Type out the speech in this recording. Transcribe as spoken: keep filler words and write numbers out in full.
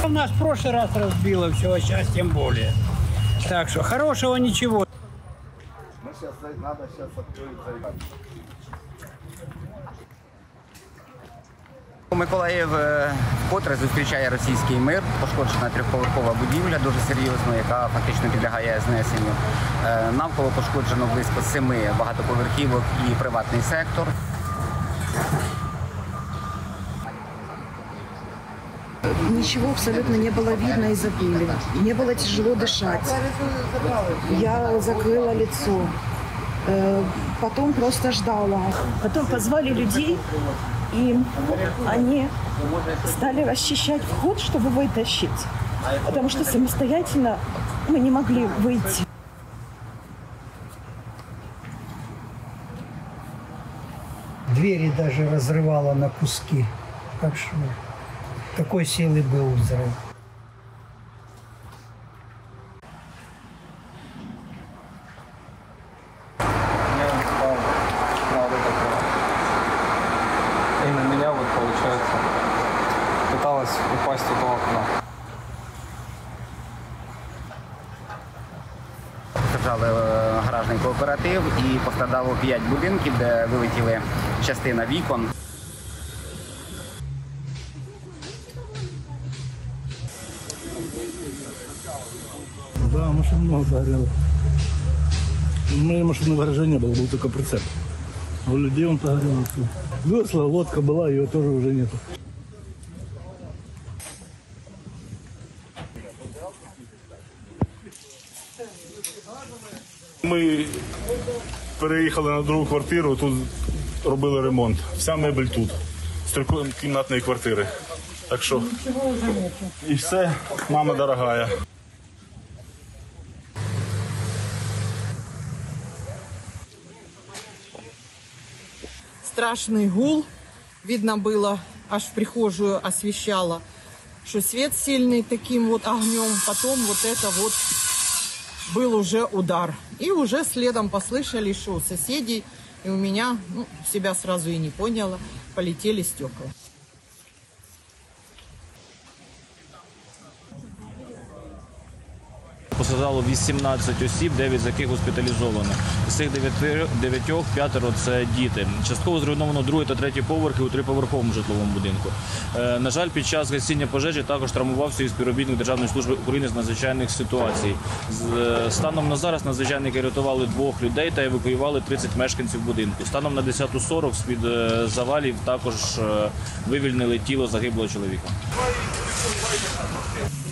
у нас в прошлый раз разбило все, а сейчас тем более. Так что хорошего ничего. Миколаїв вкотре зустрічає російський мир. Пошкоджена трьохповерхова будівля, дуже серйозно, яка фактично підлягає знесенню. Навколо пошкоджено близько семи багатоповерхівок і приватний сектор. Ничего абсолютно не было видно из-за пыли. Мне было тяжело дышать. Я закрыла лицо. Потом просто ждала. Потом позвали людей, и они стали расчищать вход, чтобы вытащить. Потому что самостоятельно мы не могли выйти. Двери даже разрывало на куски. Так что такой силы был взрыв. И на меня вот получается пыталась упасть в окна. Постраждали гаражний кооператив і постраждало п'ять будинків, де вилетіли частина вікон. Да, машин много горело. У меня машины гаража не было, был только прицеп. А у людей он погорел. Весла, лодка была, ее тоже уже нету. Ми переїхали на другу квартиру, тут робили ремонт. Вся мебель тут, з трикімнатної квартири. Так що і все, мама дорогая. Страшный гул, видно было, аж в прихожую освещало, что свет сильный таким вот огнем, потом вот это вот был уже удар. И уже следом послышали, что у соседей, и у меня, ну, себя сразу и не поняла, полетели стекла. Постраждало вісімнадцять осіб, дев'ять з яких госпіталізовано. З цих дев'ятьох п'ятеро – це діти. Частково зруйновано другий та третій поверхи у триповерховому житловому будинку. На жаль, під час гасіння пожежі також травмувався і співробітник Державної служби України з надзвичайних ситуацій. Станом на зараз надзвичайники рятували двох людей та евакуювали тридцять мешканців будинку. Станом на десяту сорок з-під завалів також вивільнили тіло загиблого чоловіка.